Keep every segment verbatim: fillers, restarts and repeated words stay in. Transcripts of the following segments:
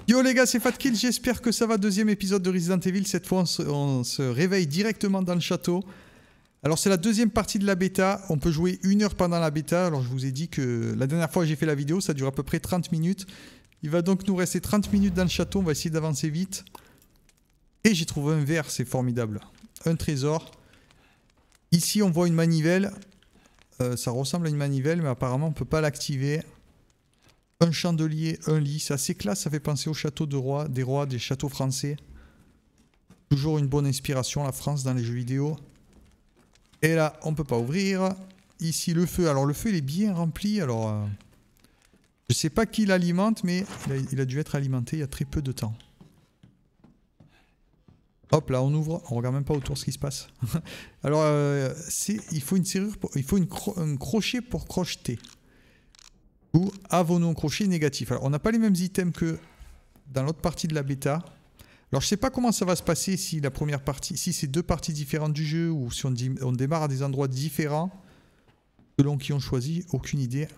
Yo les gars, c'est Fatkill, j'espère que ça va. Deuxième épisode de Resident Evil. Cette fois, on se, on se réveille directement dans le château. Alors, c'est la deuxième partie de la bêta. On peut jouer une heure pendant la bêta. Alors, je vous ai dit que la dernière fois que j'ai fait la vidéo, ça dure à peu près trente minutes. Il va donc nous rester trente minutes dans le château. On va essayer d'avancer vite. Et j'ai trouvé un verre, c'est formidable. Un trésor. Ici, on voit une manivelle. Euh, ça ressemble à une manivelle, mais apparemment, on ne peut pas l'activer. Un chandelier, un lit, c'est assez classe, ça fait penser au château de roi, des rois, des châteaux français. Toujours une bonne inspiration, la France, dans les jeux vidéo. Et là, on ne peut pas ouvrir. Ici, le feu. Alors, le feu, il est bien rempli. Alors, euh, je ne sais pas qui l'alimente, mais il a, il a dû être alimenté il y a très peu de temps. Hop, là, on ouvre. On ne regarde même pas autour ce qui se passe. Alors, euh, il faut une serrure, pour, il faut une cro un crochet pour crocheter. Ou avons-nous un crochet négatif? Alors, on n'a pas les mêmes items que dans l'autre partie de la bêta. Alors, je sais pas comment ça va se passer si la première partie, si c'est deux parties différentes du jeu ou si on, dit, on démarre à des endroits différents selon qui on choisit. Aucune idée.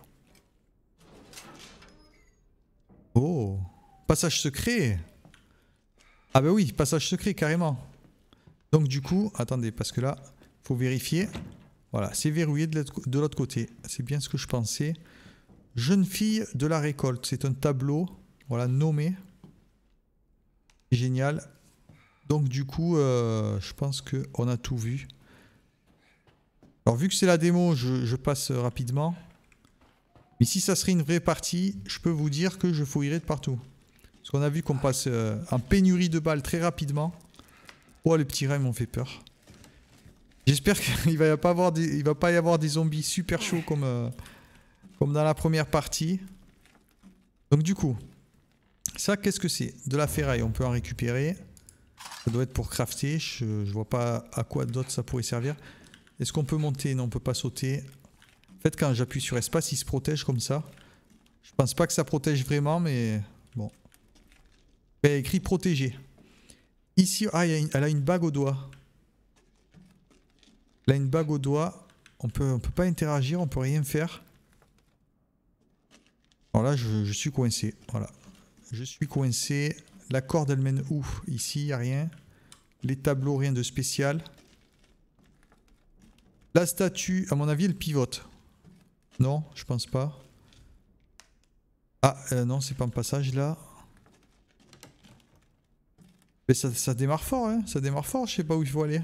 Oh, passage secret. Ah ben oui, passage secret carrément. Donc du coup, attendez, parce que là, faut vérifier. Voilà, c'est verrouillé de l'autre côté. C'est bien ce que je pensais. Jeune fille de la récolte, c'est un tableau, voilà, nommé. Génial. Donc du coup, euh, je pense qu'on a tout vu. Alors vu que c'est la démo, je, je passe rapidement. Mais si ça serait une vraie partie, je peux vous dire que je fouillerai de partout. Parce qu'on a vu qu'on passe euh, en pénurie de balles très rapidement. Oh, les petits rats m'ont fait peur. J'espère qu'il va pas avoir des, il va pas y avoir des zombies super chauds comme... Euh, Comme dans la première partie. Donc du coup, ça qu'est-ce que c'est? De la ferraille, on peut en récupérer. Ça doit être pour crafter, je ne vois pas à quoi d'autre ça pourrait servir. Est-ce qu'on peut monter? Non, on ne peut pas sauter. En fait, quand j'appuie sur espace, il se protège comme ça. Je pense pas que ça protège vraiment, mais bon. Il y a écrit protéger. Ici, ah, il y a une, elle a une bague au doigt. Elle a une bague au doigt. On peut, on peut pas interagir, on peut rien faire. Alors là, je, je suis coincé. Voilà. Je suis coincé. La corde, elle mène où? Ici, il n'y a rien. Les tableaux, rien de spécial. La statue, à mon avis, elle pivote. Non, je pense pas. Ah, euh, non, c'est pas un passage là. Mais ça, ça démarre fort, hein. Ça démarre fort, je sais pas où il faut aller.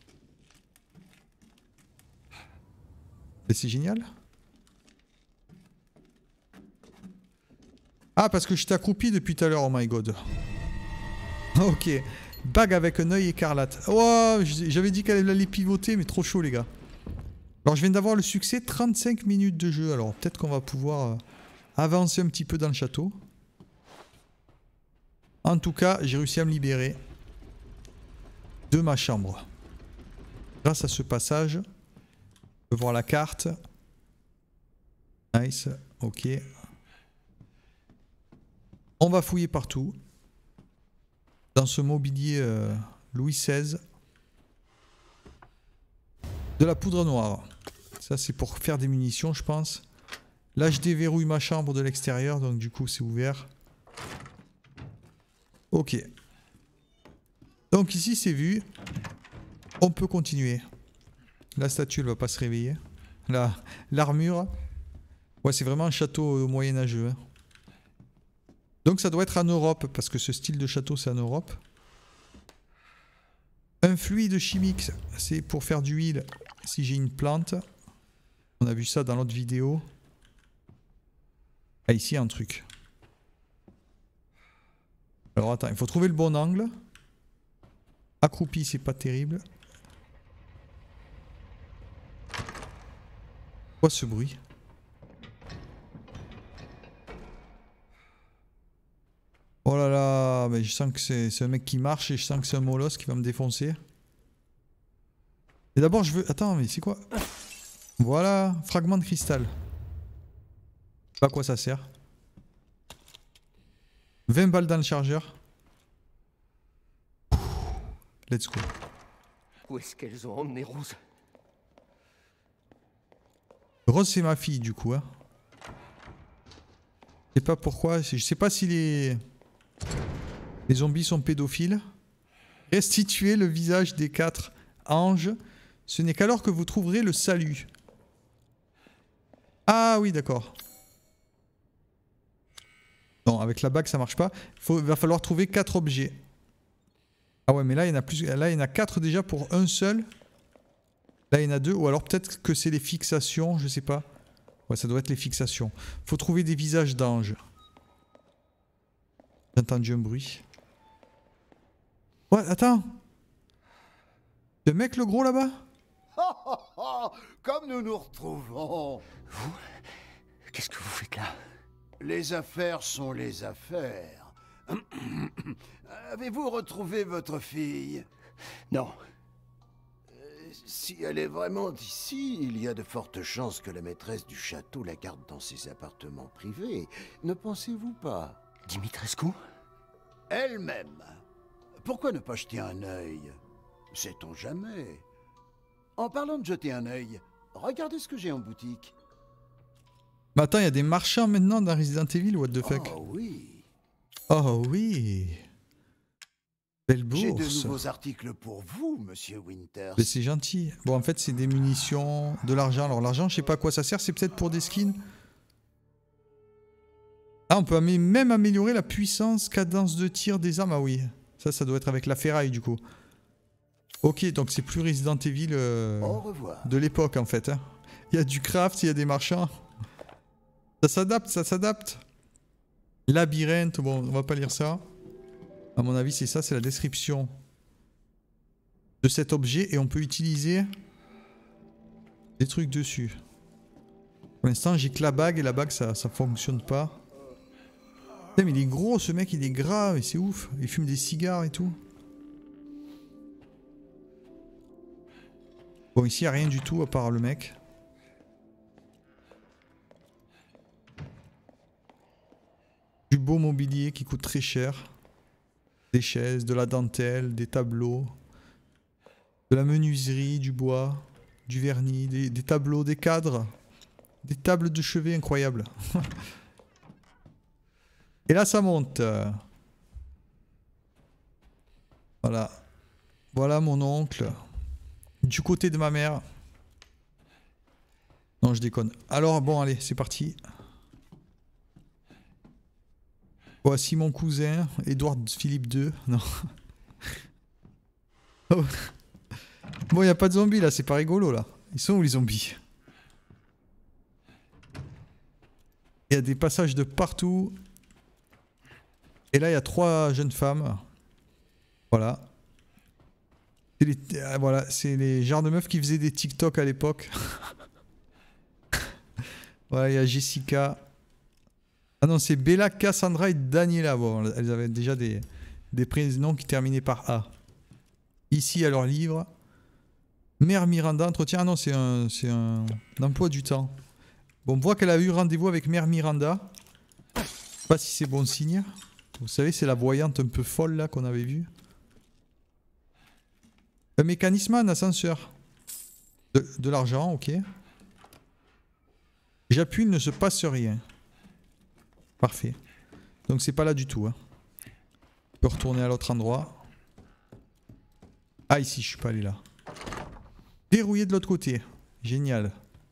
Mais c'est génial. Ah, parce que je t'ai accroupi depuis tout à l'heure, oh my god. Ok. Bague avec un œil écarlate. Oh, j'avais dit qu'elle allait pivoter, mais trop chaud, les gars. Alors, je viens d'avoir le succès, trente-cinq minutes de jeu. Alors, peut-être qu'on va pouvoir euh, avancer un petit peu dans le château. En tout cas, j'ai réussi à me libérer de ma chambre. Grâce à ce passage, on peut voir la carte. Nice, ok. On va fouiller partout. Dans ce mobilier euh, Louis seize. De la poudre noire. Ça, c'est pour faire des munitions, je pense. Là, je déverrouille ma chambre de l'extérieur. Donc, du coup, c'est ouvert. Ok. Donc, ici, c'est vu. On peut continuer. La statue, elle va pas se réveiller. Là, l'armure. Ouais, c'est vraiment un château moyenâgeux, hein. Donc ça doit être en Europe, parce que ce style de château c'est en Europe. Un fluide chimique, c'est pour faire du huile si j'ai une plante. On a vu ça dans l'autre vidéo. Ah, ici il y a un truc. Alors attends, il faut trouver le bon angle. Accroupi, c'est pas terrible. Quoi ce bruit ? Oh là là, mais je sens que c'est un mec qui marche et je sens que c'est un molosse qui va me défoncer. Et d'abord je veux... Attends, mais c'est quoi? Voilà, fragment de cristal. Je sais pas à quoi ça sert. vingt balles dans le chargeur. Let's go. Où est-ce qu'elles ont emmené Rose? Rose c'est ma fille du coup, hein. Je sais pas pourquoi, je sais pas si les... Les zombies sont pédophiles. Restituez le visage des quatre anges. Ce n'est qu'alors que vous trouverez le salut. Ah oui, d'accord. Non, avec la bague, ça marche pas. Il va falloir trouver quatre objets. Ah ouais, mais là, il y en a plus. Là, il y en a quatre déjà pour un seul. Là, il y en a deux. Ou alors peut-être que c'est les fixations, je sais pas. Ouais, ça doit être les fixations. Faut trouver des visages d'anges. J'ai entendu un bruit. Ouais, attends. Le mec, le gros là-bas? Comme nous nous retrouvons. Vous? Qu'est-ce que vous faites là? Les affaires sont les affaires. Avez-vous retrouvé votre fille? Non. Euh, si elle est vraiment d'ici, il y a de fortes chances que la maîtresse du château la garde dans ses appartements privés. Ne pensez-vous pas? Dimitrescu? Elle-même. Pourquoi ne pas jeter un œil? Sait-on jamais? En parlant de jeter un œil, regardez ce que j'ai en boutique. Mais attends, il y a des marchands maintenant dans Resident Evil, what the fuck? Oh oui. Oh oui. Belle bourse. J'ai de nouveaux articles pour vous, monsieur Winters. Mais c'est gentil. Bon, en fait, c'est des munitions, de l'argent. Alors, l'argent, je sais pas à quoi ça sert. C'est peut-être pour des skins. Ah, on peut amé- même améliorer la puissance, cadence de tir des armes. Ah oui. Ça, ça doit être avec la ferraille, du coup. Ok, donc c'est plus Resident Evil euh, Au revoir. de l'époque, en fait. Hein. Il y a du craft, il y a des marchands. Ça s'adapte, ça s'adapte. Labyrinthe, bon, on va pas lire ça. À mon avis, c'est ça, c'est la description de cet objet. Et on peut utiliser des trucs dessus. Pour l'instant, j'ai que la bague et la bague, ça, ça fonctionne pas. Putain, mais il est gros, ce mec, il est gras, mais c'est ouf. Il fume des cigares et tout. Bon, ici, il n'y a rien du tout à part le mec. Du beau mobilier qui coûte très cher. Des chaises, de la dentelle, des tableaux. De la menuiserie, du bois, du vernis, des, des tableaux, des cadres. Des tables de chevet incroyables. Et là, ça monte. Voilà. Voilà mon oncle. Du côté de ma mère. Non, je déconne. Alors, bon, allez, c'est parti. Voici mon cousin, Édouard Philippe deux. Non. Oh. Bon, il n'y a pas de zombies là, c'est pas rigolo là. Ils sont où les zombies? Il y a des passages de partout. Et là, il y a trois jeunes femmes. Voilà. C'est les, euh, voilà, c'est les genres de meufs qui faisaient des TikTok à l'époque. Voilà, il y a Jessica. Ah non, c'est Bella, Cassandra et Daniela. Bon, elles avaient déjà des, des prénoms qui terminaient par A. Ici, à leur livre. Mère Miranda, entretien. Ah non, c'est un, c'est un, un emploi du temps. Bon, on voit qu'elle a eu rendez-vous avec Mère Miranda. Je sais pas si c'est bon signe. Vous savez, c'est la voyante un peu folle là qu'on avait vue. Un mécanisme, un ascenseur. De, de l'argent, ok. J'appuie, il ne se passe rien. Parfait. Donc c'est pas là du tout. Hein. Je peux retourner à l'autre endroit. Ah, ici, je suis pas allé là. Verrouillé de l'autre côté. Génial.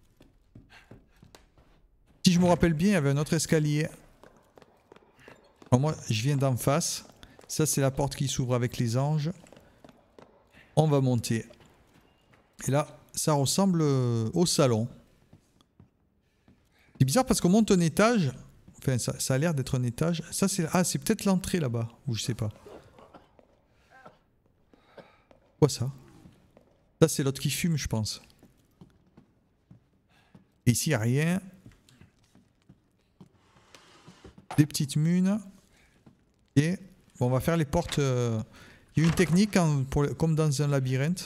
Si je me rappelle bien, il y avait un autre escalier. Alors moi, je viens d'en face. Ça, c'est la porte qui s'ouvre avec les anges. On va monter. Et là, ça ressemble au salon. C'est bizarre parce qu'on monte un étage. Enfin, ça, ça a l'air d'être un étage. Ça, c'est ah, c'est peut-être l'entrée là-bas. Ou je sais pas. Quoi ça? Ça, c'est l'autre qui fume, je pense. Et ici, il n'y a rien. Des petites munes. Et bon, on va faire les portes. Euh... Il y a une technique hein, pour, comme dans un labyrinthe.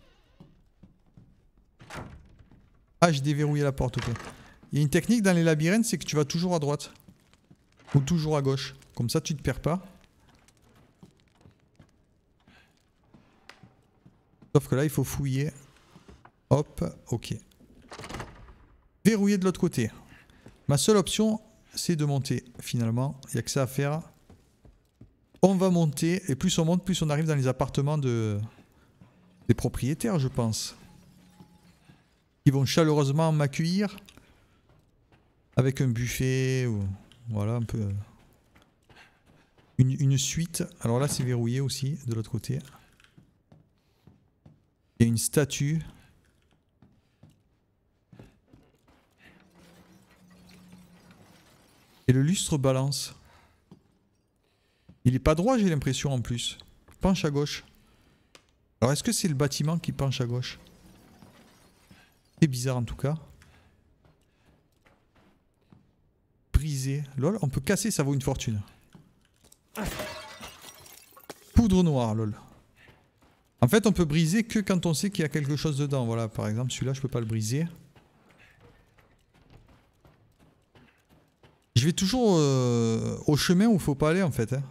Ah, j'ai déverrouillé la porte, ok. Il y a une technique dans les labyrinthes, c'est que tu vas toujours à droite. Ou toujours à gauche. Comme ça, tu te perds pas. Sauf que là, il faut fouiller. Hop, ok. Verrouiller de l'autre côté. Ma seule option, c'est de monter. Finalement, il n'y a que ça à faire. On va monter, et plus on monte, plus on arrive dans les appartements de... des propriétaires, je pense. Ils vont chaleureusement m'accueillir. Avec un buffet, ou... voilà, un peu... Une, une suite. Alors là, c'est verrouillé aussi, de l'autre côté. Il y a une statue. Et le lustre balance. Il est pas droit, j'ai l'impression, en plus. Il penche à gauche. Alors, est-ce que c'est le bâtiment qui penche à gauche? C'est bizarre, en tout cas. Brisé. Lol, on peut casser, ça vaut une fortune. Poudre noire, lol. En fait, on peut briser que quand on sait qu'il y a quelque chose dedans. Voilà, par exemple, celui-là, je peux pas le briser. Je vais toujours euh, au chemin où il faut pas aller, en fait. Hein.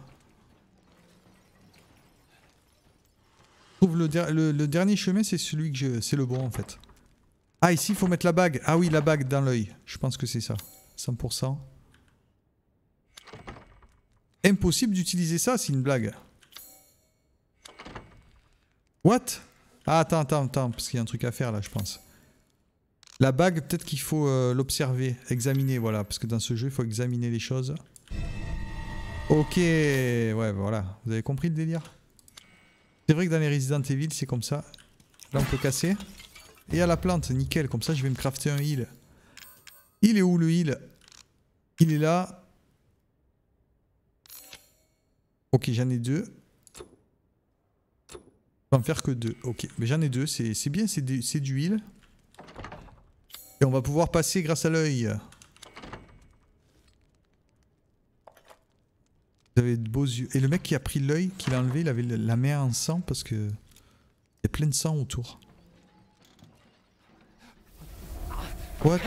Je trouve le, der le, le dernier chemin, c'est celui que je... c'est le bon, en fait. Ah, ici, il faut mettre la bague. Ah oui, la bague dans l'œil. Je pense que c'est ça. cent pour cent. Impossible d'utiliser ça, c'est une blague. What? Ah, attends, attends, attends, parce qu'il y a un truc à faire là, je pense. La bague, peut-être qu'il faut euh, l'observer, examiner, voilà. Parce que dans ce jeu, il faut examiner les choses. Ok, ouais, voilà. Vous avez compris le délire? C'est vrai que dans les Resident Evil, c'est comme ça. Là, on peut casser. Et à la plante, nickel. Comme ça, je vais me crafter un heal. Il est où le heal? Il est là. Ok, j'en ai deux. Je peux en faire que deux. Ok, mais j'en ai deux. C'est bien, c'est du heal. Et on va pouvoir passer grâce à l'œil. Vous avez de beaux yeux. Et le mec qui a pris l'œil, qui l'a enlevé, il avait la main en sang parce que... il y a plein de sang autour. What?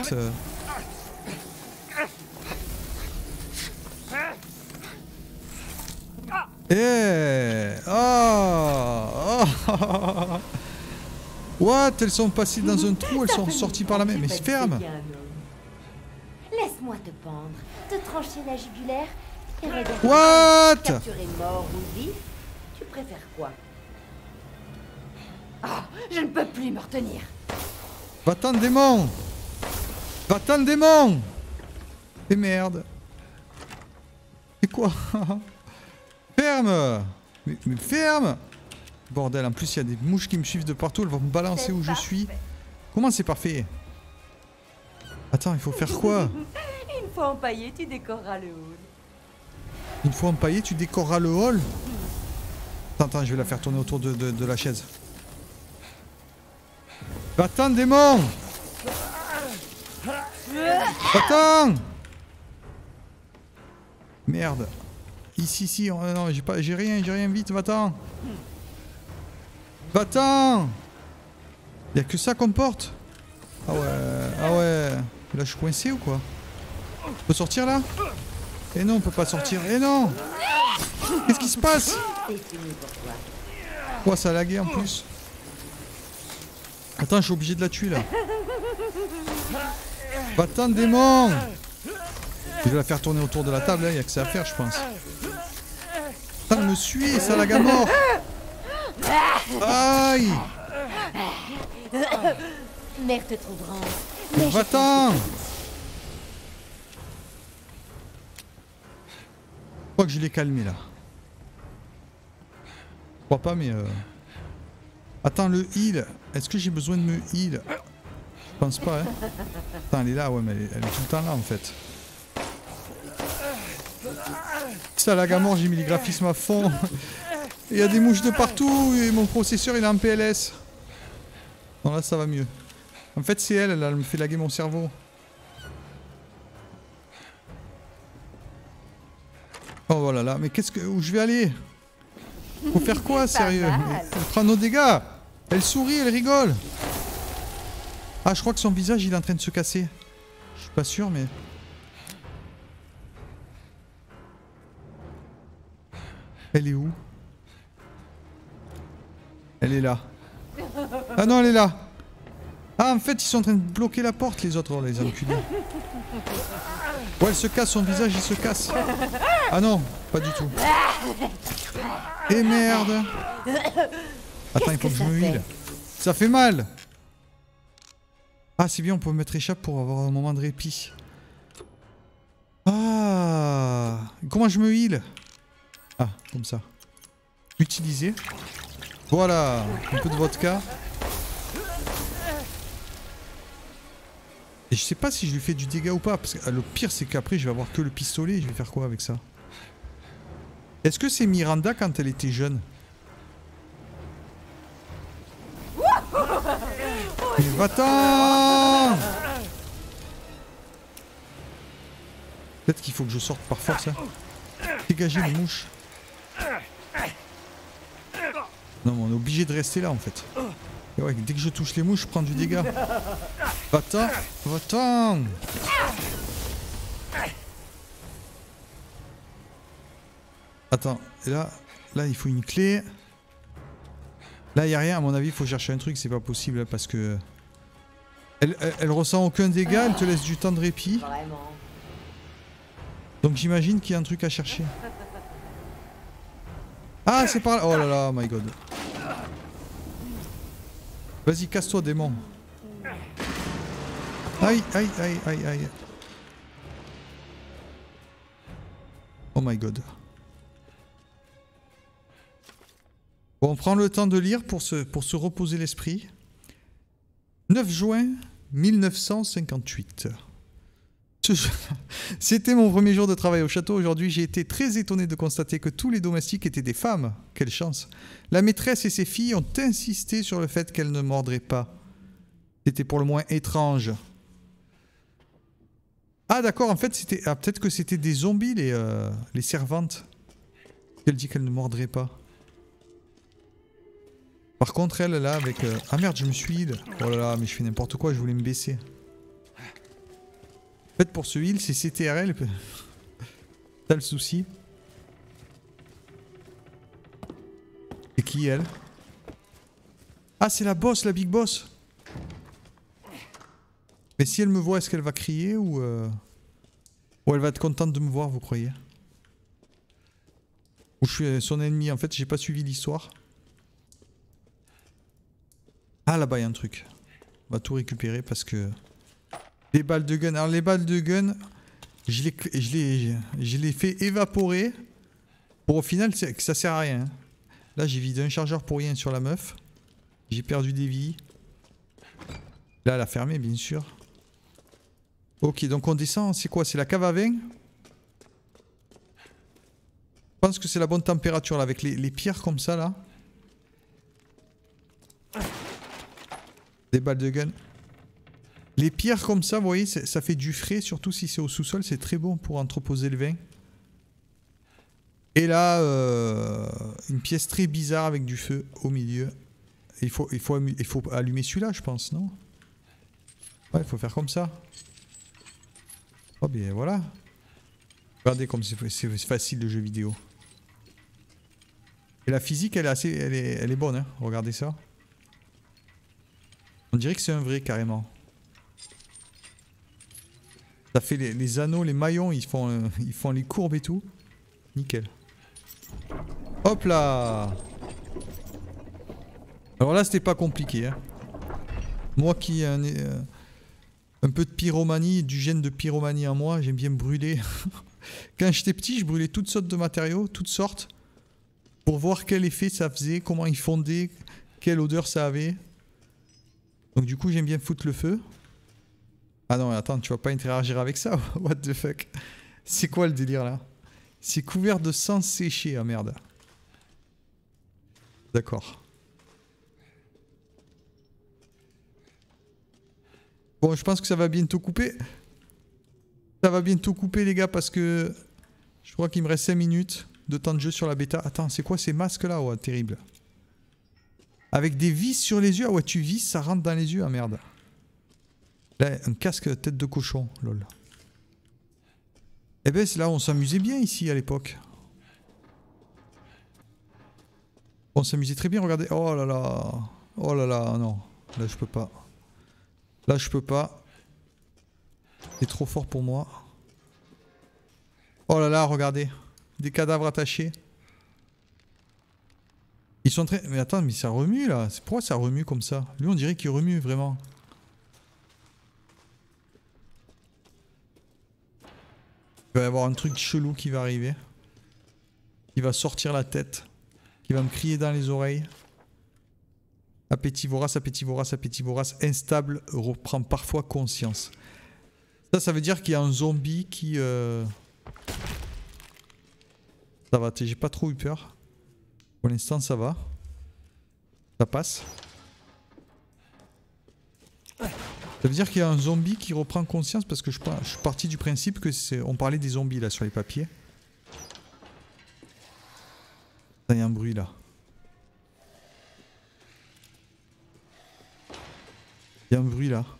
Eh oh, oh. What? Elles sont passées dans un trou, elles sont sorties par la main. Mais ferme! Laisse-moi te pendre, te trancher la jugulaire et regarder. What? Capturer mort ou vif, tu préfères quoi? Ah, je ne peux plus me retenir. Va-t'en, démon! Va-t'en, démon! Et merde! C'est quoi? Ferme! Mais, mais ferme! Bordel, en plus il y a des mouches qui me suivent de partout, elles vont me balancer où je suis. Comment c'est parfait? Attends, il faut faire quoi? Une fois empaillé, tu décoreras le hall. Une fois empaillé, tu décoreras le hall? Attends, attends, je vais la faire tourner autour de, de, de la chaise. Va-t'en, démon! Va-t'en! Merde. Ici, ici, oh, non, j'ai pas, j'ai rien, j'ai rien, vite, va-t'en! Va-t'en! Y'a que ça qu'on porte? Ah ouais, ah ouais. Là, je suis coincé ou quoi? Je peux sortir là? Eh non, on peut pas sortir. Eh non! Qu'est-ce qui se passe? Oh, ça a lagué en plus. Attends, je suis obligé de la tuer là. Va-t'en, démon! Je vais la faire tourner autour de la table, il n'y a que ça à faire, je pense. Putain, elle me suit, ça lag à mort! Aïe! Mère te trouvera. Va-t'en! Je crois que je l'ai calmé là. Je crois pas, mais. Euh... Attends, le heal. Est-ce que j'ai besoin de me heal? Je pense pas, hein. Attends, elle est là, ouais, mais elle est, elle est tout le temps là en fait. Ça lag à mort, j'ai mis les graphismes à fond. Il y a des mouches de partout et mon processeur il est en P L S. Non, là ça va mieux. En fait, c'est elle, elle, elle me fait laguer mon cerveau. Oh voilà là, mais qu'est-ce que. Où je vais aller? Faut faire quoi, sérieux? Elle prend nos dégâts. Elle sourit, elle rigole. Ah, je crois que son visage il est en train de se casser. Je suis pas sûr, mais. Elle est où? Elle est là. Ah non, elle est là. Ah, en fait, ils sont en train de bloquer la porte, les autres, les enculés. Ouais, elle se casse, son visage, il se casse. Ah non, pas du tout. Et merde. Attends, il faut que je me heal. Ça fait mal. Ah, c'est bien, on peut mettre échappe pour avoir un moment de répit. Ah. Comment je me heal? Ah, comme ça. Utiliser. Voilà, un peu de vodka. Et je sais pas si je lui fais du dégât ou pas, parce que le pire c'est qu'après je vais avoir que le pistolet, je vais faire quoi avec ça? Est-ce que c'est Miranda quand elle était jeune? Mais va-t'en! Peut-être qu'il faut que je sorte par force. Hein. Dégagez les mouches. Non mais on est obligé de rester là en fait. Et ouais, dès que je touche les mouches, je prends du dégât. Va-t'en, va-t'en. Attends, et là, là il faut une clé. Là il n'y a rien, à mon avis il faut chercher un truc, c'est pas possible hein, parce que... Elle, elle, elle ressent aucun dégât, elle te laisse du temps de répit. Donc j'imagine qu'il y a un truc à chercher. Ah c'est par là, oh là là, my god. Vas-y, casse-toi, démon. Aïe, aïe, aïe, aïe, aïe. Oh my god. Bon, on prend le temps de lire pour se, pour se reposer l'esprit. neuf juin mille neuf cent cinquante-huit. C'était mon premier jour de travail au château. Aujourd'hui, j'ai été très étonné de constater que tous les domestiques étaient des femmes. Quelle chance. La maîtresse et ses filles ont insisté sur le fait qu'elles ne mordraient pas. C'était pour le moins étrange. Ah d'accord, en fait, c'était ah, peut-être que c'était des zombies, les, euh, les servantes. Elle dit qu'elles ne mordraient pas. Par contre, elle, là, avec... Euh... Ah merde, je me suis heal. Oh là là, mais je fais n'importe quoi, je voulais me baisser. En fait, pour ce heal, c'est C T R L. T'as le souci. Et qui, elle? Ah, c'est la boss, la big boss. Mais si elle me voit, est-ce qu'elle va crier ou... Euh... Ou elle va être contente de me voir, vous croyez? Ou je suis son ennemi, en fait, j'ai pas suivi l'histoire. Ah, là-bas, il y a un truc. On va tout récupérer parce que... Les balles de gun. Alors, les balles de gun, je les, je les, je les fais évaporer. Pour au final, que ça sert à rien. Là, j'ai vidé un chargeur pour rien sur la meuf. J'ai perdu des vies. Là, elle a fermé, bien sûr. Ok, donc on descend. C'est quoi? C'est la cave à vin? Je pense que c'est la bonne température, là, avec les, les pierres comme ça, là. Des balles de gun. Les pierres comme ça, vous voyez, ça fait du frais, surtout si c'est au sous-sol, c'est très bon pour entreposer le vin. Et là, euh, une pièce très bizarre avec du feu au milieu. Il faut, il faut, il faut allumer celui-là, je pense, non? Ouais, il faut faire comme ça. Oh, bien voilà. Regardez comme c'est facile le jeu vidéo. Et la physique, elle est assez, elle est, elle est bonne, hein. Regardez ça. On dirait que c'est un vrai, carrément. Ça fait les, les anneaux, les maillons, ils font, euh, ils font les courbes et tout. Nickel. Hop là. Alors là, c'était pas compliqué. Hein. Moi qui ai un, euh, un peu de pyromanie, du gène de pyromanie en moi, j'aime bien brûler. Quand j'étais petit, je brûlais toutes sortes de matériaux, toutes sortes, pour voir quel effet ça faisait, comment ils fondaient, quelle odeur ça avait. Donc du coup, j'aime bien foutre le feu. Ah non, attends, tu vas pas interagir avec ça? What the fuck? C'est quoi le délire là? C'est couvert de sang séché, ah merde. D'accord. Bon, je pense que ça va bientôt couper. Ça va bientôt couper les gars parce que je crois qu'il me reste cinq minutes de temps de jeu sur la bêta. Attends, c'est quoi ces masques là? Ouais, terrible. Avec des vis sur les yeux. Ah ouais, tu vis, ça rentre dans les yeux, ah merde. Là, un casque tête de cochon, lol. Eh ben, c'est là où on s'amusait bien ici à l'époque. On s'amusait très bien, regardez. Oh là là. Oh là là, non. Là, je peux pas. Là, je peux pas. C'est trop fort pour moi. Oh là là, regardez. Des cadavres attachés. Ils sont très... Mais attends, mais ça remue là. Pourquoi ça remue comme ça? Lui, on dirait qu'il remue vraiment. Il va y avoir un truc chelou qui va arriver. Il va sortir la tête. Qui va me crier dans les oreilles. Appétit vorace, appétit vorace, appétit vorace. Instable, reprend parfois conscience. Ça, ça veut dire qu'il y a un zombie qui... Euh... Ça va, j'ai pas trop eu peur. Pour l'instant, ça va. Ça passe. Ça veut dire qu'il y a un zombie qui reprend conscience parce que je, je suis parti du principe que c'est... On parlait des zombies là sur les papiers. Il y a un bruit là. Il y a un bruit là.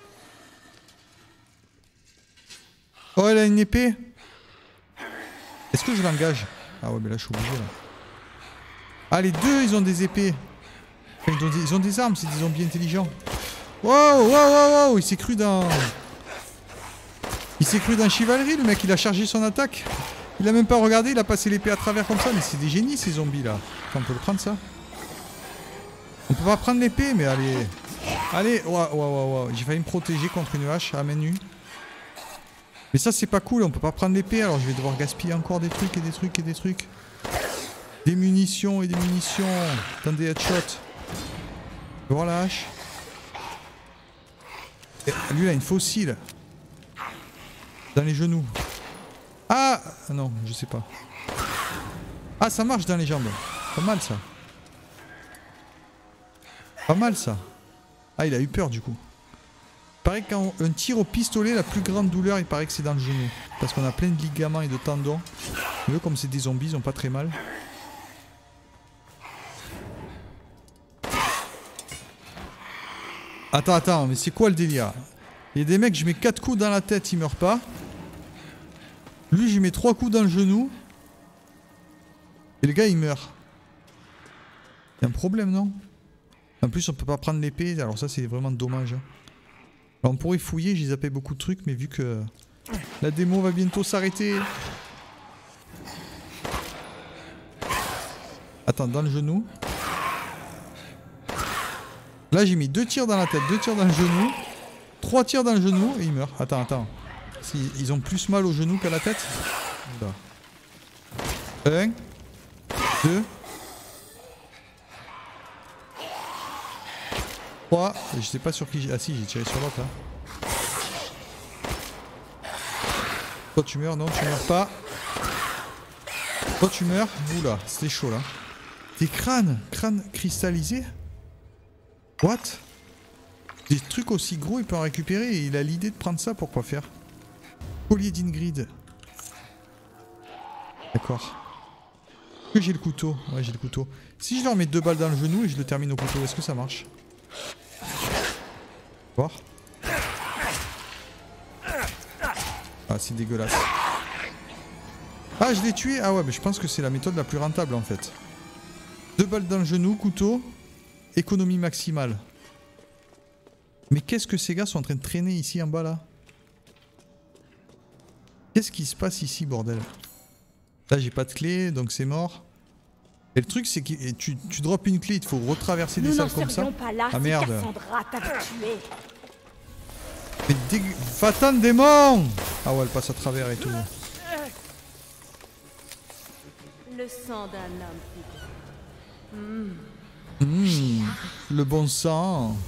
Oh, elle a une épée. Est-ce que je l'engage? Ah ouais, mais là je suis obligé là. Ah, les deux ils ont des épées. Enfin, ils, ont des, ils ont des armes, c'est des zombies intelligents. Wow, wow, wow, wow. Il s'est cru dans... Il s'est cru dans Chivalry, le mec, il a chargé son attaque. Il a même pas regardé, il a passé l'épée à travers comme ça. Mais c'est des génies ces zombies là. Attends, on peut le prendre ça? On peut pas prendre l'épée, mais allez. Allez, waouh, waouh, waouh. J'ai failli me protéger contre une hache à main nue. Mais ça c'est pas cool, on peut pas prendre l'épée, alors je vais devoir gaspiller encore des trucs et des trucs et des trucs. Des munitions et des munitions dans des headshots. Voir la hache. Et lui il a une fossile. Dans les genoux. Ah non, je sais pas. Ah, ça marche dans les jambes. Pas mal ça. Pas mal ça. Ah, il a eu peur du coup. Il paraît qu'un tir au pistolet, la plus grande douleur, il paraît que c'est dans le genou. Parce qu'on a plein de ligaments et de tendons. Eux, comme c'est des zombies, ils ont pas très mal. Attends, attends, mais c'est quoi le délire? Il y a des mecs, je mets quatre coups dans la tête, ils meurent pas. Lui, je mets trois coups dans le genou. Et le gars, il meurt. Il y a un problème, non? En plus, on peut pas prendre l'épée. Alors ça, c'est vraiment dommage. Alors, on pourrait fouiller, j'ai zappé beaucoup de trucs, mais vu que la démo va bientôt s'arrêter. Attends, dans le genou. Là, j'ai mis deux tirs dans la tête, deux tirs dans le genou. Trois tirs dans le genou et il meurt. Attends, attends. Si, ils ont plus mal au genou qu'à la tête. Là. Un. Deux. Trois. Je sais pas sur qui j'ai... Ah si, j'ai tiré sur l'autre là. Toi tu meurs, non tu meurs pas. Toi tu meurs. Oula, c'était chaud là. Des crânes. Crânes cristallisés. What? Des trucs aussi gros, il peut en récupérer et il a l'idée de prendre ça, pourquoi faire? Collier d'Ingrid. D'accord. Est-ce que j'ai le couteau? Ouais, j'ai le couteau. Si je leur mets deux balles dans le genou et je le termine au couteau, est-ce que ça marche? Voir. Ah, c'est dégueulasse. Ah, je l'ai tué. Ah ouais, mais je pense que c'est la méthode la plus rentable en fait. Deux balles dans le genou, couteau. Économie maximale. Mais qu'est-ce que ces gars sont en train de traîner ici en bas là? Qu'est-ce qui se passe ici, bordel? Là, j'ai pas de clé, donc c'est mort. Et le truc, c'est que tu, tu drops une clé, il te faut retraverser des salles comme ça. Pas là, ah merde. tué. Mais dég... Fatan démon! Ah ouais, elle passe à travers et tout. Le sang d'un homme. Mmh. Mmh, le bon sang.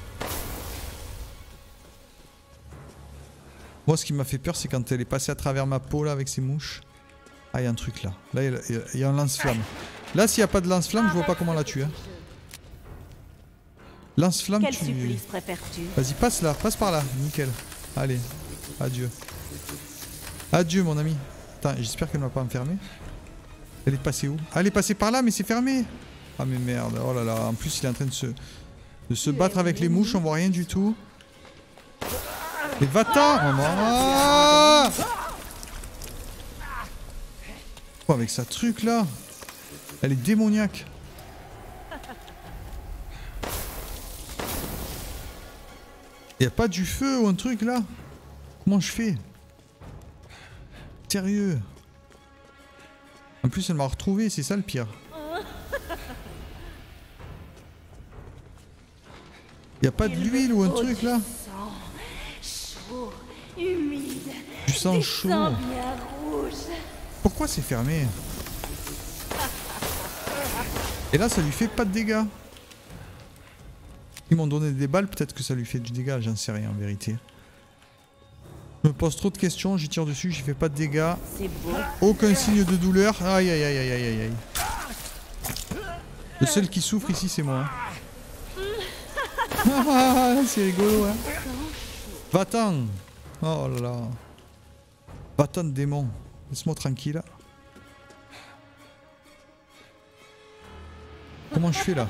Moi, ce qui m'a fait peur, c'est quand elle est passée à travers ma peau là avec ses mouches. Ah, il y a un truc là. Là, il y a un lance-flamme. Là, s'il n'y a pas de lance-flamme, je vois pas comment la tuer. Hein. Lance-flamme, tu... Vas-y, passe là, passe par là. Nickel. Allez, adieu. Adieu, mon ami. Attends, j'espère qu'elle ne m'a pas enfermé. Elle est passée où? Ah, elle est passée par là, mais c'est fermé. Ah, mais merde. Oh là là. En plus, il est en train de se, de se battre avec les mouches. On voit rien du tout. Mais va-t'en! Ah oh, avec sa truc là. Elle est démoniaque. Y a pas du feu ou un truc là? Comment je fais? Sérieux? En plus, elle m'a retrouvé, c'est ça le pire. Y a pas de l'huile ou un truc là? Chaud, humide. Du sang chaud. Sang bien rouge. Pourquoi c'est fermé? Et là, ça lui fait pas de dégâts. Ils m'ont donné des balles, peut-être que ça lui fait du dégât, j'en sais rien en vérité. Je me pose trop de questions, j'y tire dessus, j'y fais pas de dégâts. C'est beau. Aucun signe de douleur. Aïe aïe aïe aïe aïe aïe aïe. Le seul qui souffre ici, c'est moi. Ah, c'est rigolo, hein. Va-t'en. Oh là là. Va-t'en, démon. Laisse-moi tranquille. Comment je fais là?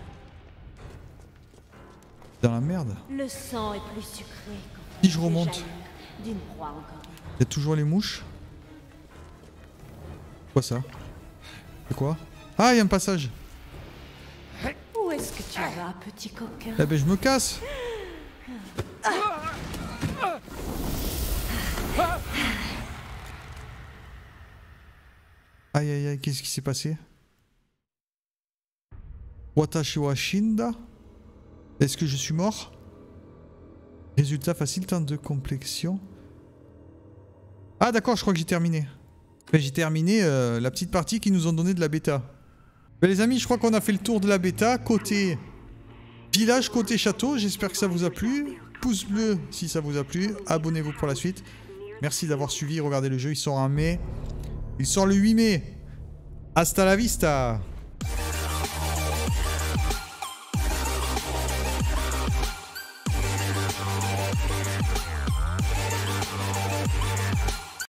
Dans la merde. Le sang est plus sucré quand Si je remonte, d'une proie encore. il y a toujours les mouches. Quoi ça? C'est quoi? Ah, il y a un passage. Où est-ce que tu vas, petit coquin? Eh ben je me casse. Aïe aïe aïe, qu'est-ce qui s'est passé? Watashi wa shinda? Est-ce que je suis mort? Résultat facile, temps de complexion. Ah d'accord, je crois que j'ai terminé. Enfin, j'ai terminé euh, la petite partie qu'ils nous ont donné de la bêta. Ben, les amis, je crois qu'on a fait le tour de la bêta. Côté village, côté château. J'espère que ça vous a plu. Pouce bleu si ça vous a plu. Abonnez-vous pour la suite. Merci d'avoir suivi. Regardez le jeu, il sort en mai. Il sort le huit mai. Hasta la vista.